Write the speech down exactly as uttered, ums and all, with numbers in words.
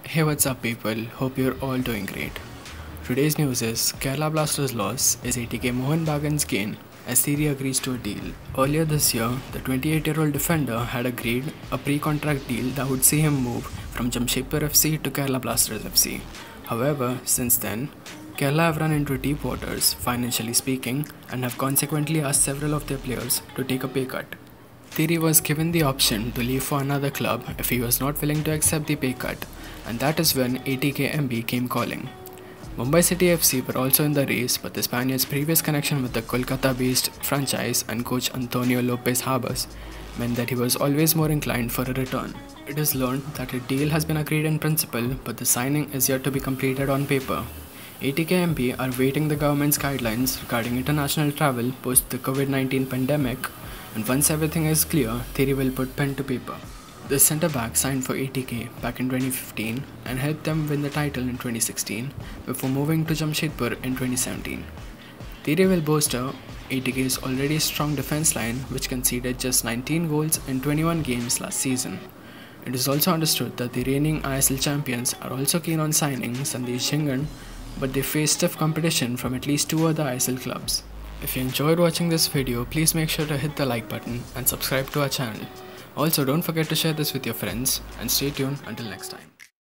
Hey, what's up, people? Hope you're all doing great. Today's news is Kerala Blasters' loss is A T K Mohan Bagan's gain as Theory agrees to a deal. Earlier this year, the twenty-eight-year-old defender had agreed a pre-contract deal that would see him move from Jamshedpur F C to Kerala Blasters F C. However, since then, Kerala have run into deep waters, financially speaking, and have consequently asked several of their players to take a pay cut. Theory was given the option to leave for another club if he was not willing to accept the pay cut, and that is when A T K M B came calling. Mumbai City F C were also in the race, but the Spaniards' previous connection with the Kolkata-based franchise and coach Antonio Lopez Habas meant that he was always more inclined for a return. It is learned that a deal has been agreed in principle, but the signing is yet to be completed on paper. A T K M B are waiting the government's guidelines regarding international travel post the COVID nineteen pandemic, and once everything is clear, Theory will put pen to paper. The centre-back signed for A T K back in twenty fifteen and helped them win the title in twenty sixteen before moving to Jamshedpur in twenty seventeen. Theory will bolster A T K's already strong defence line, which conceded just nineteen goals in twenty-one games last season. It is also understood that the reigning I S L champions are also keen on signing Sandesh Jhingan, but they face stiff competition from at least two other I S L clubs. If you enjoyed watching this video, please make sure to hit the like button and subscribe to our channel. Also, don't forget to share this with your friends and stay tuned until next time.